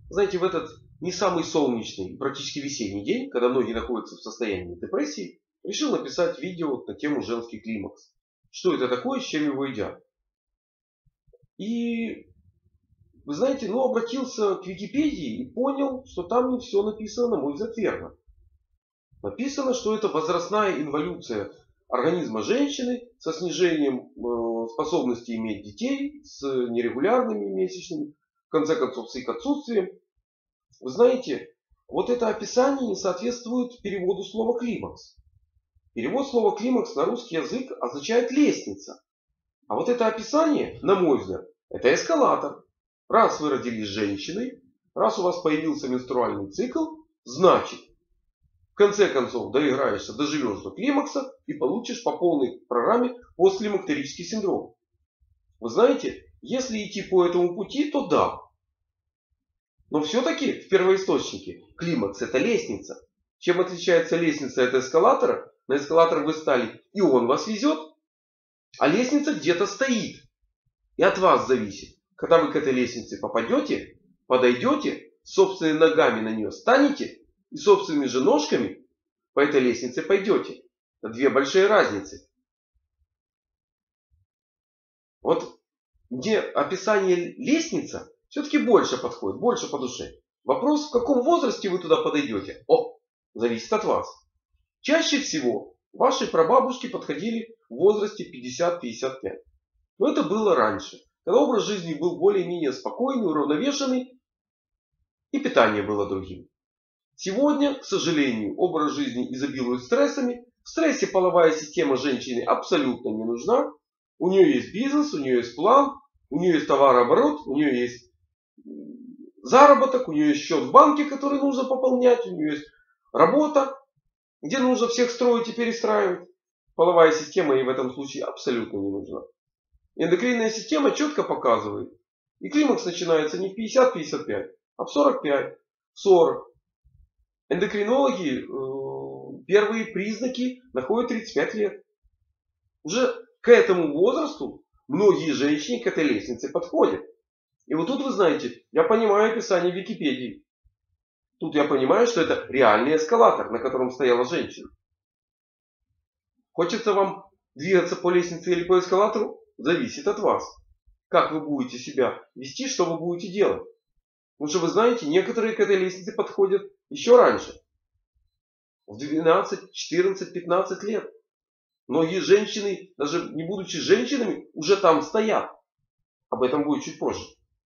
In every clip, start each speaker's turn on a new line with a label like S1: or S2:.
S1: Знаете, в этот не самый солнечный, практически весенний день, когда многие находятся в состоянии депрессии, решил написать видео на тему женский климакс. Что это такое, с чем его едят. И, вы знаете, обратился к Википедии и понял, что там не все написано, на мой взгляд, верно. Написано, что это возрастная инволюция организма женщины со снижением способности иметь детей, с нерегулярными месячными, в конце концов, с их отсутствием. Вы знаете, вот это описание не соответствует переводу слова климакс. Перевод слова климакс на русский язык означает лестница. А вот это описание, на мой взгляд, это эскалатор. Раз вы родились женщиной, раз у вас появился менструальный цикл, значит, в конце концов доиграешься, доживешь до климакса и получишь по полной программе постклимактерический синдром. Вы знаете, если идти по этому пути, то да. Но все-таки в первоисточнике климакс это лестница. Чем отличается лестница от эскалатора? На эскалатор вы стали, и он вас везет, а лестница где-то стоит. И от вас зависит. Когда вы к этой лестнице попадете, подойдете, собственными ногами на нее станете и собственными же ножками по этой лестнице пойдете. Это две большие разницы. Вот где описание лестница все-таки больше подходит, больше по душе. Вопрос, в каком возрасте вы туда подойдете, зависит от вас. Чаще всего ваши прабабушки подходили в возрасте 50-55. Но это было раньше, когда образ жизни был более-менее спокойный, уравновешенный и питание было другим. Сегодня, к сожалению, образ жизни изобилует стрессами. В стрессе половая система женщины абсолютно не нужна. У нее есть бизнес, у нее есть план, у нее есть товарооборот, у нее есть заработок, у нее есть счет в банке, который нужно пополнять, у нее есть работа, где нужно всех строить и перестраивать. Половая система ей в этом случае абсолютно не нужна. Эндокринная система четко показывает. И климакс начинается не в 50-55, а в 45, 40. Эндокринологи первые признаки находят 35 лет. Уже к этому возрасту многие женщины к этой лестнице подходят. И вот тут, вы знаете, я понимаю описание Википедии. Тут я понимаю, что это реальный эскалатор, на котором стояла женщина. Хочется вам двигаться по лестнице или по эскалатору? Зависит от вас. Как вы будете себя вести, что вы будете делать. Потому что вы знаете, некоторые к этой лестнице подходят еще раньше. В 12, 14, 15 лет. Многие женщины, даже не будучи женщинами, уже там стоят. Об этом будет чуть позже.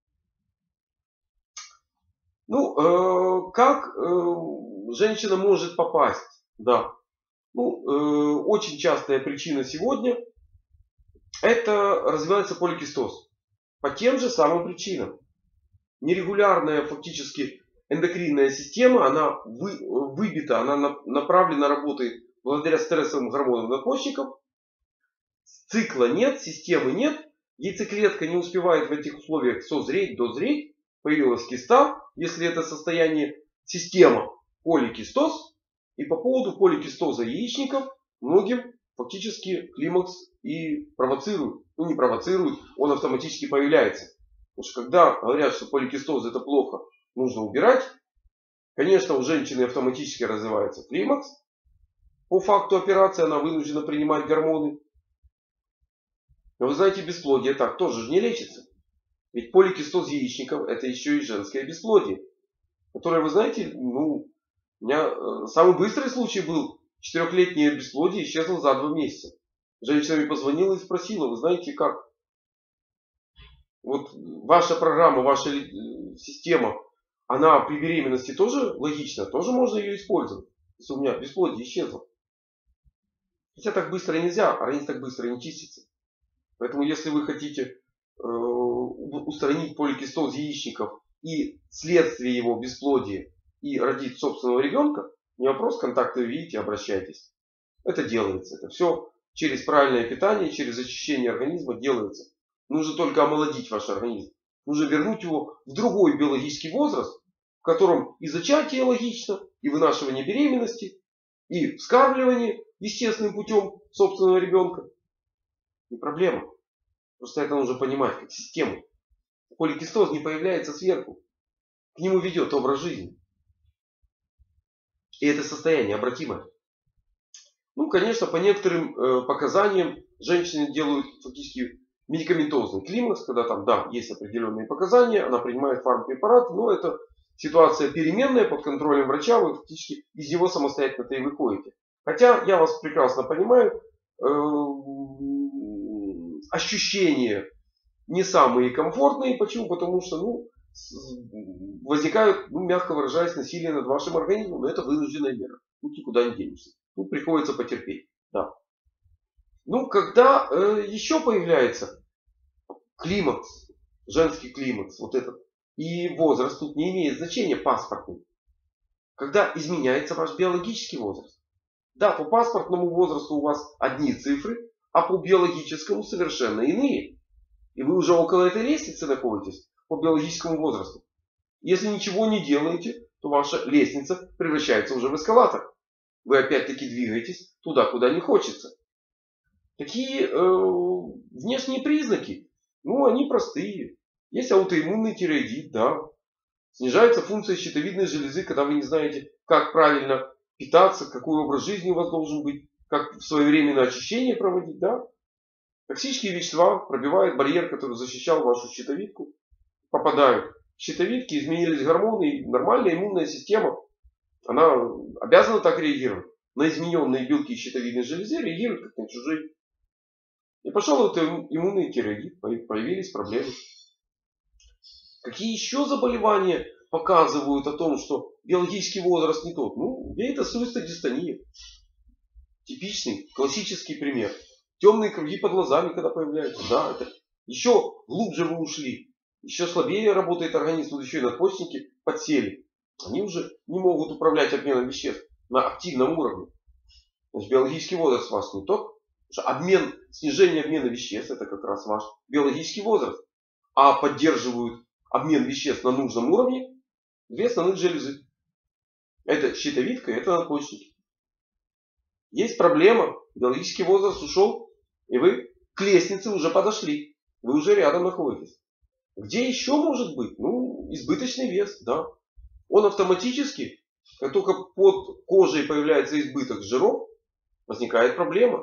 S1: Как женщина может попасть? Да. Очень частая причина сегодня это развивается поликистоз. По тем же самым причинам. Нерегулярная фактически эндокринная система, она выбита, она направлена работой благодаря стрессовым гормонам надпочечников. Цикла нет, системы нет. Яйцеклетка не успевает в этих условиях созреть, дозреть. Появилась киста, если это состояние система поликистоз. И по поводу поликистоза яичников многим фактически климакс и провоцирует. Не провоцирует, он автоматически появляется. Потому что когда говорят, что поликистоз это плохо, нужно убирать. Конечно, у женщины автоматически развивается климакс. По факту операции она вынуждена принимать гормоны. Но вы знаете, бесплодие так тоже же не лечится. Ведь поликистоз яичников это еще и женское бесплодие. Которое, вы знаете, у меня самый быстрый случай был. 4-летнее бесплодие исчезло за 2 месяца. Женщина мне позвонила и спросила, вы знаете как? Вот ваша программа, ваша система, она при беременности тоже логична, тоже можно ее использовать. Если у меня бесплодие исчезло. Хотя так быстро нельзя, организм так быстро не чистится. Поэтому если вы хотите устранить поликистоз яичников и следствие его бесплодия и родить собственного ребенка, не вопрос, контакты видите, обращайтесь. Это делается. Это все через правильное питание, через очищение организма делается. Нужно только омолодить ваш организм. Нужно вернуть его в другой биологический возраст, в котором и зачатие логично, и вынашивание беременности, и вскармливание естественным путем собственного ребенка. Не проблема. Просто это нужно понимать как систему. Поликистоз не появляется сверху. к нему ведет образ жизни. И это состояние обратимое. Ну, конечно, по некоторым показаниям женщины делают фактически медикаментозный климакс, когда там, да, есть определенные показания, она принимает фармпрепараты, но это ситуация переменная, под контролем врача, вы фактически из него самостоятельно-то и выходите. Хотя я вас прекрасно понимаю, ощущения не самые комфортные. Почему? Потому что возникают, мягко выражаясь, насилие над вашим организмом, но это вынужденная мера. Тут никуда не денешься. Тут приходится потерпеть. Да. Ну, когда еще появляется климакс, женский климакс, вот этот, и возраст тут не имеет значения паспортный. Когда изменяется ваш биологический возраст. Да, по паспортному возрасту у вас одни цифры, а по биологическому совершенно иные. И вы уже около этой лестницы находитесь по биологическому возрасту. Если ничего не делаете, то ваша лестница превращается уже в эскалатор. Вы опять-таки двигаетесь туда, куда не хочется. Такие внешние признаки, они простые. Есть аутоиммунный тиреоидит, да. Снижается функция щитовидной железы, когда вы не знаете, как правильно питаться, какой образ жизни у вас должен быть, как своевременное очищение проводить, да. Токсические вещества пробивают барьер, который защищал вашу щитовидку, попадают в щитовидки, изменились гормоны, и нормальная иммунная система, она обязана так реагировать. На измененные белки щитовидной железы реагируют как на чужие. И пошел это иммунный тиреоидит, появились проблемы. Какие еще заболевания показывают о том, что биологический возраст не тот? Вейтосуистая дистония. Типичный, классический пример. Темные круги под глазами, когда появляются. Да, это еще глубже вы ушли. Еще слабее работает организм, еще и надпочечники подсели. Они уже не могут управлять обменом веществ на активном уровне. Значит, биологический возраст у вас не тот. Потому что снижение обмена веществ, это как раз ваш биологический возраст. А поддерживают обмен веществ на нужном уровне две основных железы. Это щитовидка и это надпочечники. Есть проблема. Биологический возраст ушел. И вы к лестнице уже подошли. Вы уже рядом находитесь. Где еще может быть? Избыточный вес, да. Он автоматически, как только под кожей появляется избыток жиров, возникает проблема.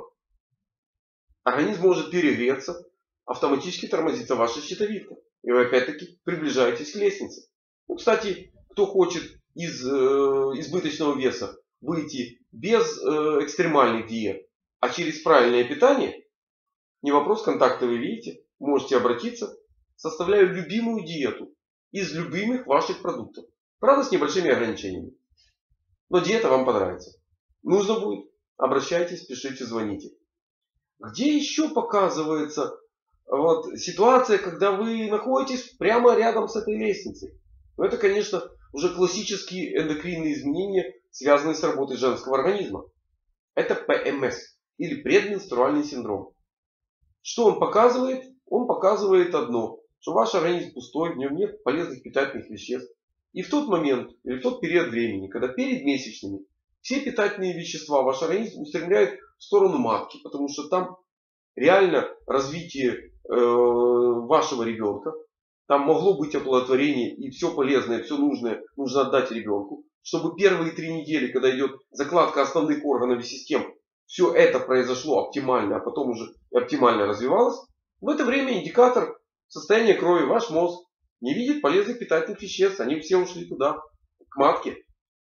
S1: Организм может перегреться, автоматически тормозится ваша щитовидка. И вы опять-таки приближаетесь к лестнице. Кстати, кто хочет из избыточного веса выйти без экстремальных диет, а через правильное питание, не вопрос, контакты вы видите, можете обратиться. Составляю любимую диету из любимых ваших продуктов. Правда, с небольшими ограничениями. Но диета вам понравится. Нужно будет, обращайтесь, пишите, звоните. Где еще показывается ситуация, когда вы находитесь прямо рядом с этой лестницей? Это, конечно, уже классические эндокринные изменения, связанные с работой женского организма. Это ПМС или предменструальный синдром. Что он показывает? Он показывает одно, что ваш организм пустой, в нем нет полезных питательных веществ. И в тот момент, или в тот период времени, когда перед месячными, все питательные вещества ваш организм устремляет в сторону матки, потому что там реально развитие вашего ребенка, там могло быть оплодотворение, и все полезное, все нужное нужно отдать ребенку, чтобы первые 3 недели, когда идет закладка основных органов и систем, все это произошло оптимально, а потом уже оптимально развивалось. В это время индикатор состояния крови, ваш мозг, не видит полезных питательных веществ, они все ушли туда, к матке.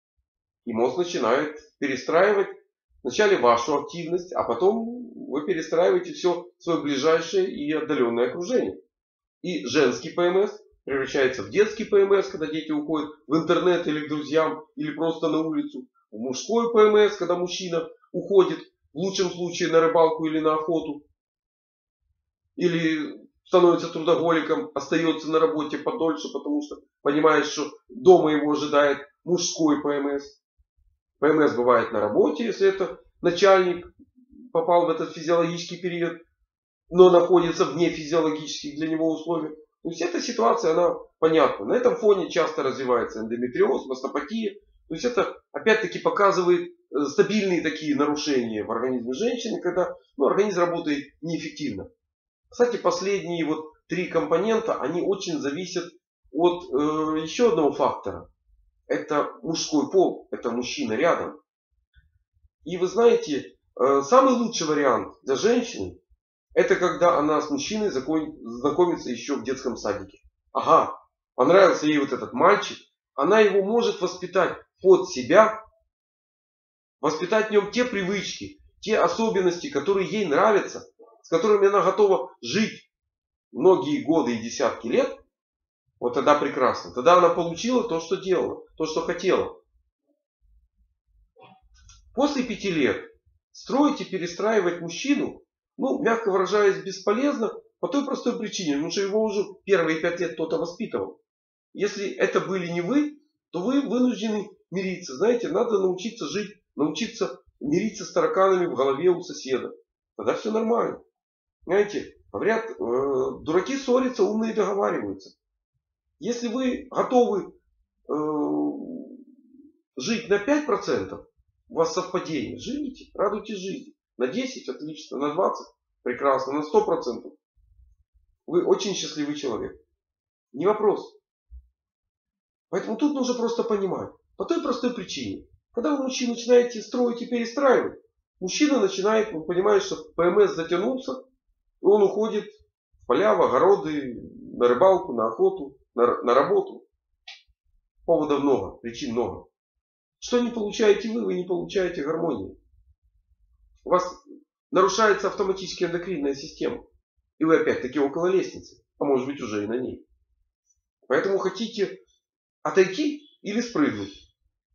S1: И мозг начинает перестраивать вначале вашу активность, а потом вы перестраиваете все свое ближайшее и отдаленное окружение. И женский ПМС превращается в детский ПМС, когда дети уходят в интернет или к друзьям, или просто на улицу. В мужской ПМС, когда мужчина уходит в лучшем случае на рыбалку или на охоту. Или становится трудоголиком, остается на работе подольше, потому что понимает, что дома его ожидает мужской ПМС. ПМС бывает на работе, если это начальник попал в этот физиологический период, но находится вне физиологических для него условий. То есть эта ситуация, она понятна. На этом фоне часто развивается эндометриоз, мастопатия. То есть это опять-таки показывает стабильные такие нарушения в организме женщины, когда организм работает неэффективно. Кстати, последние 3 компонента, они очень зависят от еще одного фактора. Это мужской пол, это мужчина рядом. И вы знаете, самый лучший вариант для женщины, это когда она с мужчиной знакомится еще в детском садике. Ага, понравился ей вот этот мальчик, она его может воспитать под себя, воспитать в нем те привычки, те особенности, которые ей нравятся, с которыми она готова жить многие годы и десятки лет. Вот тогда прекрасно. Тогда она получила то, что делала, то, что хотела. После 5 лет строить и перестраивать мужчину, ну, мягко выражаясь, бесполезно по той простой причине, потому что его уже первые 5 лет кто-то воспитывал. Если это были не вы, то вы вынуждены мириться. Знаете, надо научиться жить, научиться мириться с тараканами в голове у соседа. Тогда все нормально. Знаете, говорят, дураки ссорятся, умные договариваются. Если вы готовы жить на 5%, у вас совпадение, живите, радуйтесь жизни. На 10 отлично, на 20 прекрасно, на 100% вы очень счастливый человек. Не вопрос. Поэтому тут нужно просто понимать. По той простой причине. Когда вы мужчину начинаете строить и перестраивать, мужчина начинает, он понимает, что ПМС затянулся, и он уходит в поля, в огороды, на рыбалку, на охоту, на работу. Поводов много, причин много. Что не получаете вы не получаете гармонии. У вас нарушается автоматически эндокринная система. И вы опять-таки около лестницы. А может быть уже и на ней. Поэтому хотите отойти или спрыгнуть.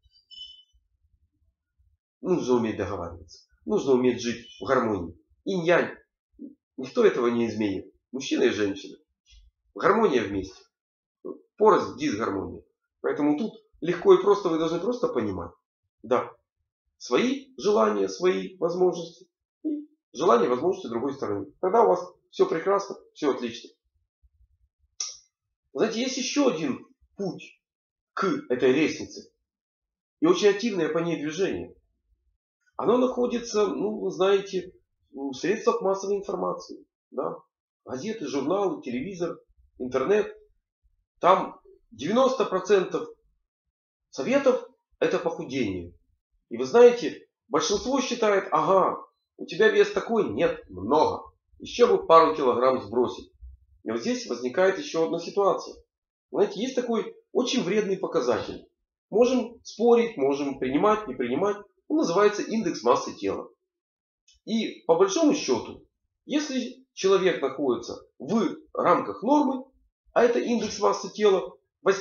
S1: Нужно уметь договариваться. Нужно уметь жить в гармонии. Инь-янь. Никто этого не изменит. Мужчина и женщина. Гармония вместе. Порознь, дисгармония. Поэтому тут легко и просто вы должны просто понимать. Да. Свои желания, свои возможности. И желания, возможности другой стороны. Тогда у вас все прекрасно, все отлично. Знаете, есть еще один путь к этой лестнице. И очень активное по ней движение. Оно находится, ну, вы знаете, в средствах массовой информации. Да? Газеты, журналы, телевизор, интернет. Там 90% советов это похудение. И вы знаете, большинство считает, ага, у тебя вес такой, нет, много. Еще бы пару килограмм сбросить. И вот здесь возникает еще одна ситуация. Знаете, есть такой очень вредный показатель. Можем спорить, можем принимать, не принимать. Он называется индекс массы тела. И по большому счету, если человек находится в рамках нормы, а это индекс массы тела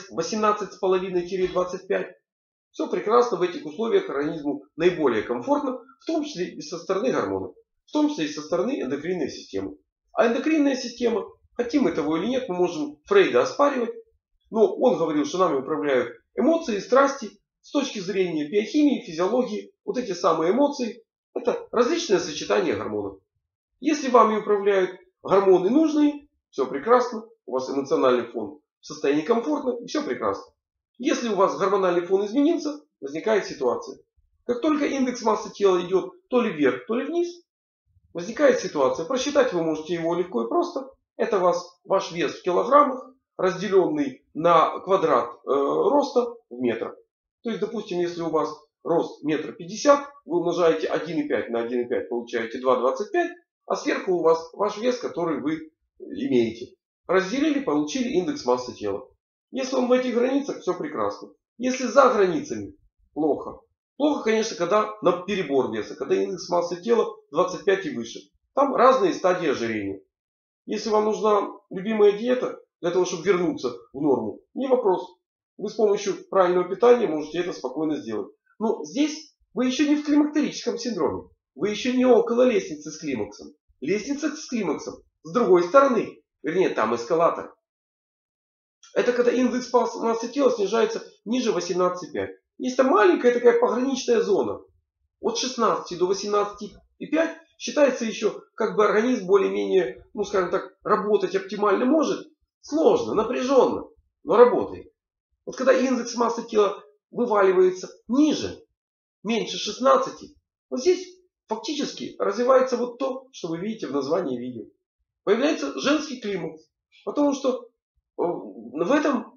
S1: 18,5-25, все прекрасно, в этих условиях организму наиболее комфортно, в том числе и со стороны гормонов, в том числе и со стороны эндокринной системы. А эндокринная система, хотим мы того или нет, мы можем Фрейда оспаривать, но он говорил, что нами управляют эмоции и страсти с точки зрения биохимии, физиологии. Вот эти самые эмоции, это различные сочетания гормонов. Если вами управляют гормоны нужные, все прекрасно, у вас эмоциональный фон в состоянии комфортно, и все прекрасно. Если у вас гормональный фон изменился, возникает ситуация. Как только индекс массы тела идет то ли вверх, то ли вниз, возникает ситуация. Просчитать вы можете его легко и просто. Это ваш вес в килограммах, разделенный на квадрат роста в метрах. То есть, допустим, если у вас рост 1,50 м, вы умножаете 1,5 на 1,5, получаете 2,25, а сверху у вас ваш вес, который вы имеете. Разделили, получили индекс массы тела. Если он в этих границах, все прекрасно. Если за границами, плохо. Плохо, конечно, когда на перебор веса, когда индекс массы тела 25 и выше. Там разные стадии ожирения. Если вам нужна любимая диета для того, чтобы вернуться в норму, не вопрос. Вы с помощью правильного питания можете это спокойно сделать. Но здесь вы еще не в климактерическом синдроме. Вы еще не около лестницы с климаксом. Лестница с климаксом с другой стороны. Вернее, там эскалатор. Это когда индекс массы тела снижается ниже 18,5. Есть там маленькая такая пограничная зона. От 16 до 18,5 считается еще, как бы организм более-менее, ну скажем так, работать оптимально может. Сложно, напряженно, но работает. Вот когда индекс массы тела вываливается ниже, меньше 16, вот здесь фактически развивается вот то, что вы видите в названии видео. Появляется женский климакс. Потому что в этом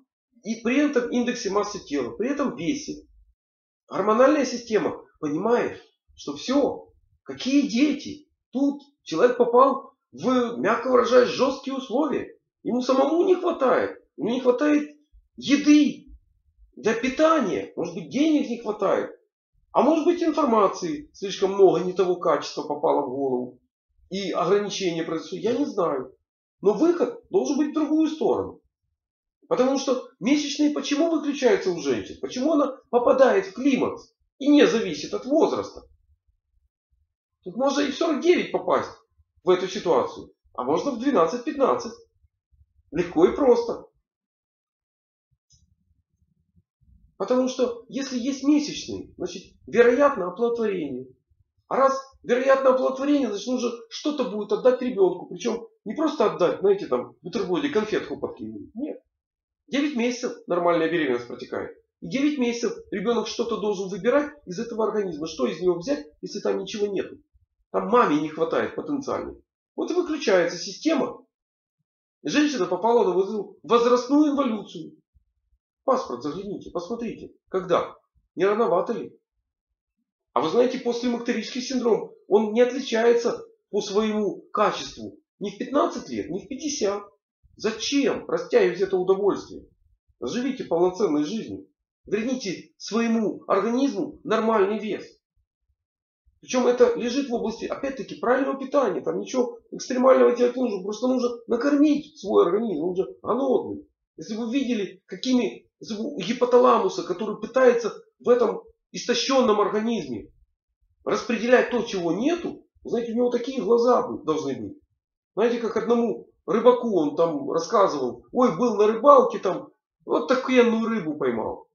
S1: И при этом индексе массы тела, при этом весе. Гормональная система понимает, что все, какие дети. Тут человек попал в, мягко выражаясь, жесткие условия. Ему самому не хватает. Ему не хватает еды для питания. Может быть, денег не хватает. А может быть, информации слишком много, не того качества попало в голову. И ограничения произошли. Я не знаю. Но выход должен быть в другую сторону. Потому что месячные почему выключаются у женщин? Почему она попадает в климакс? И не зависит от возраста. Тут можно и в 49 попасть в эту ситуацию. А можно в 12-15. Легко и просто. Потому что если есть месячные, значит вероятно оплодотворение. А раз вероятно оплодотворение, значит нужно что-то будет отдать ребенку. Причем не просто отдать, знаете, там в бутерброде конфетку подкинуть. Нет. 9 месяцев нормальная беременность протекает. И 9 месяцев ребенок что-то должен выбирать из этого организма. Что из него взять, если там ничего нет? Там маме не хватает потенциально. Вот и выключается система. Женщина попала на возрастную эволюцию. Паспорт загляните, посмотрите. Когда? Не рановато ли? А вы знаете, постлимактерический синдром, он не отличается по своему качеству ни в 15 лет, ни в 50. Зачем растягивать это удовольствие? Живите полноценной жизнью. Верните своему организму нормальный вес. Причем это лежит в области, опять-таки, правильного питания. Там ничего экстремального делать не нужно. Просто нужно накормить свой организм. Он же голодный. Если вы видели, какими гипоталамуса, который пытается в этом истощенном организме распределять то, чего нету, знаете, у него такие глаза должны быть. Знаете, как одному рыбаку он там рассказывал, ой, был на рыбалке там, вот такую рыбу поймал.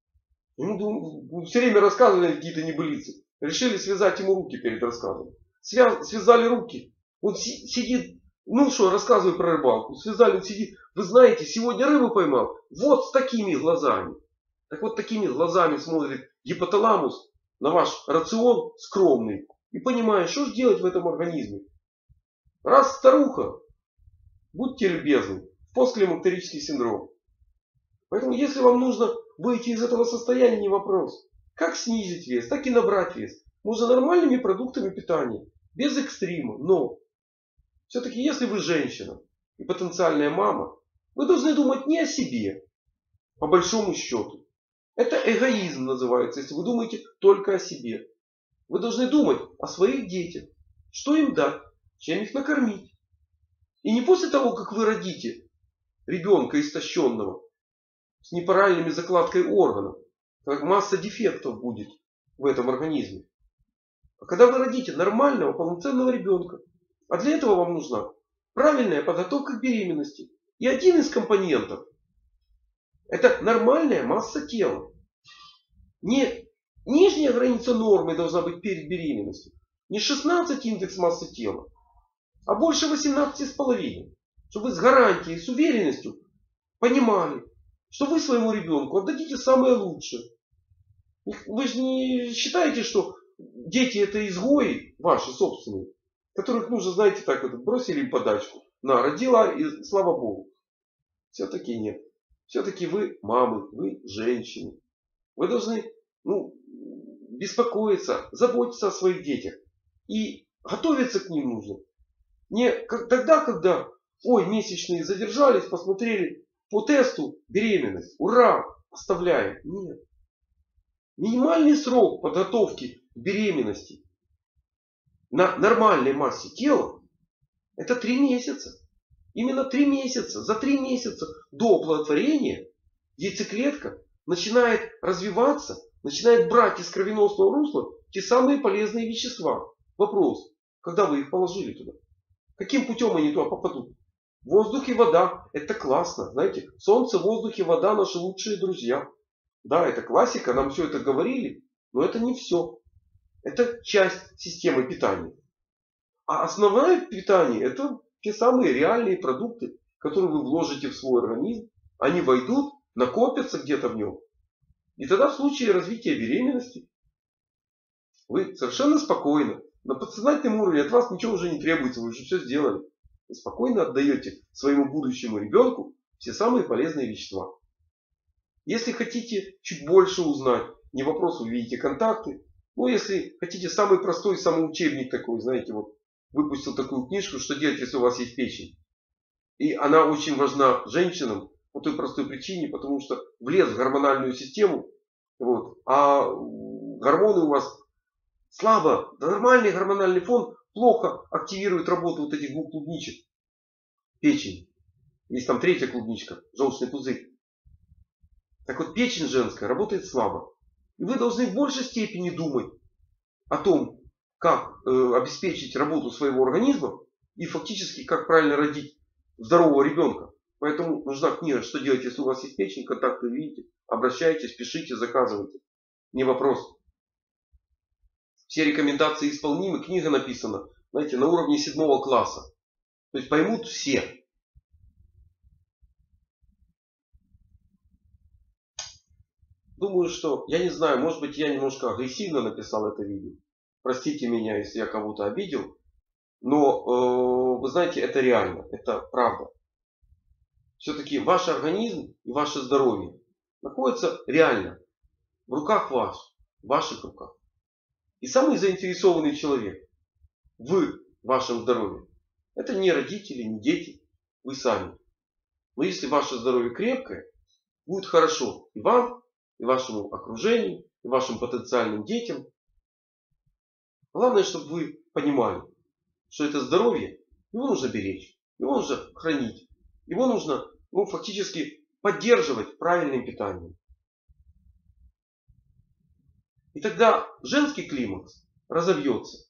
S1: Ему все время рассказывали какие-то небылицы. Решили связать ему руки перед рассказом. Связали руки. Он сидит, ну что, рассказывай про рыбалку. Связали, он сидит. Вы знаете, сегодня рыбу поймал. Вот с такими глазами. Так вот такими глазами смотрит гипоталамус на ваш рацион скромный. И понимает, что же делать в этом организме. Раз старуха, будьте любезны, в постлимактерический синдром. Поэтому если вам нужно выйти из этого состояния, не вопрос. Как снизить вес, так и набрать вес. Можно нормальными продуктами питания. Без экстрима. Но все-таки если вы женщина и потенциальная мама, вы должны думать не о себе. По большому счету. Это эгоизм называется, если вы думаете только о себе. Вы должны думать о своих детях. Что им дать, чем их накормить. И не после того, как вы родите ребенка истощенного с неправильными закладкой органов. Как масса дефектов будет в этом организме. А когда вы родите нормального, полноценного ребенка. А для этого вам нужна правильная подготовка к беременности. И один из компонентов это нормальная масса тела. Не нижняя граница нормы должна быть перед беременностью. Не 16 индекс массы тела. А больше 18,5. Чтобы вы с гарантией, с уверенностью понимали, что вы своему ребенку отдадите самое лучшее. Вы же не считаете, что дети это изгои ваши собственные, которых нужно, знаете, так вот бросили им подачку. На, родила и слава Богу. Все-таки нет. Все-таки вы мамы, вы женщины. Вы должны беспокоиться, заботиться о своих детях. И готовиться к ним нужно. Не тогда, когда, ой, месячные задержались, посмотрели по тесту беременность. Ура! Оставляем. Нет. Минимальный срок подготовки к беременности на нормальной массе тела это 3 месяца. Именно 3 месяца. За 3 месяца до оплодотворения яйцеклетка начинает развиваться, начинает брать из кровеносного русла те самые полезные вещества. Вопрос, когда вы их положили туда? Каким путем они туда попадут? Воздух и вода. Это классно. Знаете, солнце, воздух и вода наши лучшие друзья. Да, это классика, нам все это говорили. Но это не все. Это часть системы питания. А основное питание это те самые реальные продукты, которые вы вложите в свой организм. Они войдут, накопятся где-то в нем. И тогда в случае развития беременности вы совершенно спокойно, на подсознательном уровне от вас ничего уже не требуется, вы уже все сделали. Вы спокойно отдаете своему будущему ребенку все самые полезные вещества. Если хотите чуть больше узнать, не вопрос, увидите контакты. Ну, если хотите самый простой самоучебник такой, знаете, вот выпустил такую книжку, что делать, если у вас есть печень. И она очень важна женщинам по той простой причине, потому что влез в гормональную систему, вот, а гормоны у вас слабо, да нормальный гормональный фон плохо активирует работу вот этих двух клубничек печени. Есть там третья клубничка, желчный пузырь. Так вот, печень женская работает слабо. И вы должны в большей степени думать о том, как обеспечить работу своего организма и фактически как правильно родить здорового ребенка. Поэтому нужна книга «Что делать, если у вас есть печень?». Контакты видите. Обращайтесь, пишите, заказывайте. Не вопрос. Все рекомендации исполнимы. Книга написана, знаете, на уровне 7 класса. То есть поймут все. Думаю, что, я не знаю, может быть, я немножко агрессивно написал это видео. Простите меня, если я кого-то обидел. Но, вы знаете, это реально, это правда. Все-таки ваш организм и ваше здоровье находятся реально в руках в ваших руках. И самый заинтересованный человек в вашем здоровье — это не родители, не дети, вы сами. Но если ваше здоровье крепкое, будет хорошо и вам, и вашему окружению, и вашим потенциальным детям. Главное, чтобы вы понимали, что это здоровье, его нужно беречь, его нужно хранить, его нужно фактически поддерживать правильным питанием. И тогда женский климакс разовьется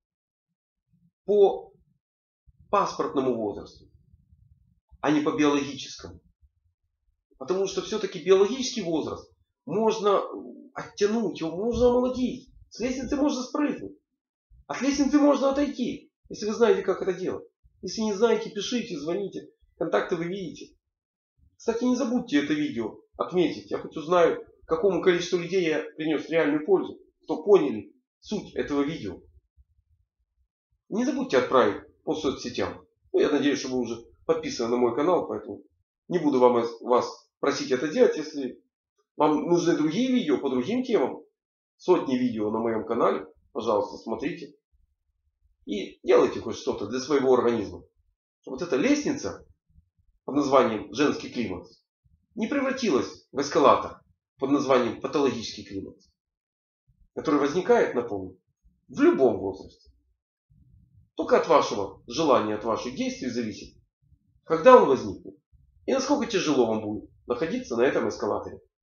S1: по паспортному возрасту, а не по биологическому. Потому что все-таки биологический возраст можно оттянуть, его можно омолодить. С лестницы можно спрыгнуть. От лестницы можно отойти, если вы знаете, как это делать. Если не знаете, пишите, звоните. Контакты вы видите. Кстати, не забудьте это видео отметить. Я хоть узнаю, какому количеству людей я принес реальную пользу. Кто поняли суть этого видео. Не забудьте отправить по соцсетям. Я надеюсь, что вы уже подписаны на мой канал, поэтому не буду вас просить это делать. Если вам нужны другие видео по другим темам, сотни видео на моем канале, пожалуйста, смотрите. И делайте хоть что-то для своего организма. Чтобы вот эта лестница под названием женский климакс не превратилась в эскалатор под названием патологический климакс, который возникает, напомню, в любом возрасте. Только от вашего желания, от ваших действий зависит, когда он возникнет и насколько тяжело вам будет находиться на этом эскалаторе.